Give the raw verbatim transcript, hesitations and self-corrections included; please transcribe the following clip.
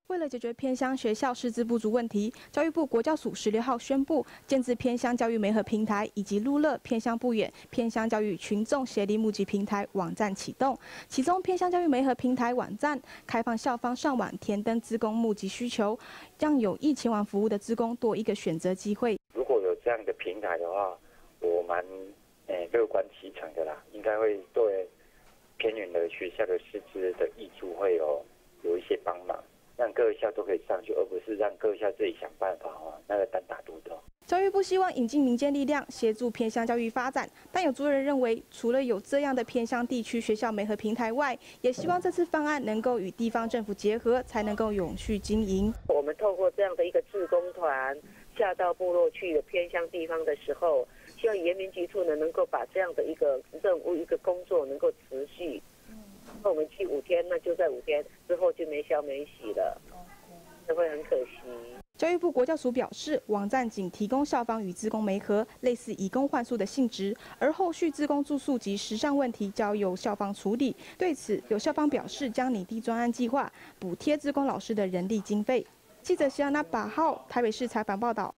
为了解决偏乡学校师资不足问题，教育部国教署十六号宣布，建置偏乡教育媒合平台以及路乐偏乡不远偏乡教育群众协力募集平台网站启动。其中，偏乡教育媒合平台网站开放校方上网填登志工募集需求，让有意前往服务的志工多一个选择机会。 如果有这样的平台的话，我蛮诶乐观其成的啦，应该会对偏远的学校的师资的挹注会有有一些帮忙。 让各校都可以上去，而不是让各校自己想办法哦，那个单打独斗。 教育部希望引进民间力量协助偏乡教育发展，但有族人认为，除了有这样的偏乡地区学校媒合平台外，也希望这次方案能够与地方政府结合，才能够永续经营。 我们透过这样的一个志工团下到部落去的偏乡地方的时候，希望原民局处呢能够把这样的一个任务、一个工作能够持续。 那我们去五天，那就在五天之后就没消没息了，这会很可惜。 教育部国教署表示，网站仅提供校方与志工媒合，类似以工换宿的性质，而后续志工住宿及时尚问题交由校方处理。对此，有校方表示将拟定专案计划，补贴志工老师的人力经费。记者希安娜八号台北市采访报道。